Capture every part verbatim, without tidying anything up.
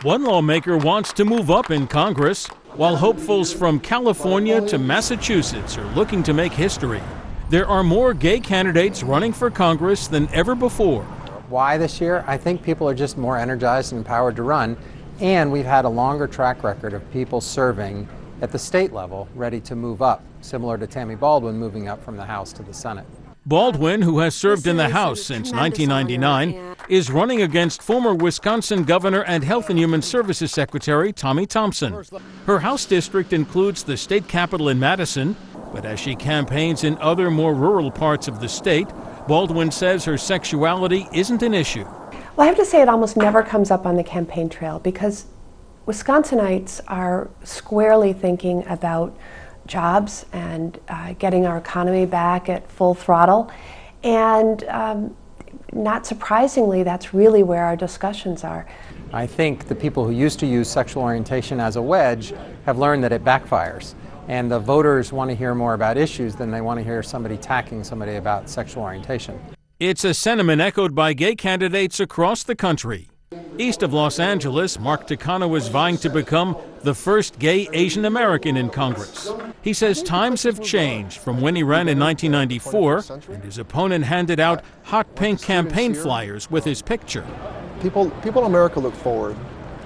One lawmaker wants to move up in Congress, while hopefuls from California to Massachusetts are looking to make history. There are more gay candidates running for Congress than ever before. Why this year? I think people are just more energized and empowered to run, and we've had a longer track record of people serving at the state level ready to move up, similar to Tammy Baldwin moving up from the House to the Senate. Baldwin, who has served in the House since nineteen ninety-nine, is running against former Wisconsin Governor and Health and Human Services Secretary Tommy Thompson. Her House district includes the state capital in Madison, but as she campaigns in other more rural parts of the state, Baldwin says her sexuality isn't an issue. Well, I have to say it almost never comes up on the campaign trail because Wisconsinites are squarely thinking about jobs and uh, getting our economy back at full throttle. And um, not surprisingly, that's really where our discussions are. I think the people who used to use sexual orientation as a wedge have learned that it backfires. And the voters want to hear more about issues than they want to hear somebody attacking somebody about sexual orientation. It's a sentiment echoed by gay candidates across the country. East of Los Angeles, Mark Takano is vying to become the first gay Asian American in Congress. He says times have changed from when he ran in nineteen ninety-four, and his opponent handed out hot pink campaign flyers with his picture. People, people in America look forward,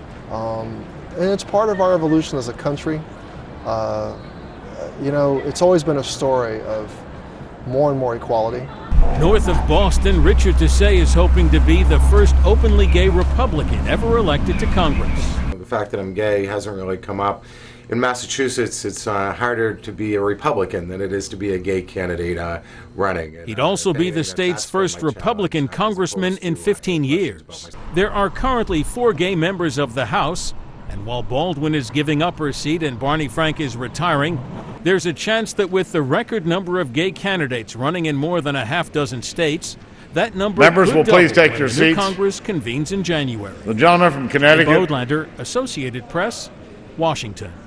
um, and it's part of our evolution as a country. Uh, you know, it's always been a story of more and more equality. North of Boston, Richard Dessay is hoping to be the first openly gay Republican ever elected to Congress. The fact that I'm gay hasn't really come up. In Massachusetts, it's uh, harder to be a Republican than it is to be a gay candidate uh, running. And, He'd also uh, be the state's first Republican congressman in fifteen years. There are currently four gay members of the House, and while Baldwin is giving up her seat and Barney Frank is retiring, there's a chance that with the record number of gay candidates running in more than a half dozen states, that number Members could will double please take when your the new seats. Congress convenes in January. The gentleman from Connecticut. Bodlander, Associated Press, Washington.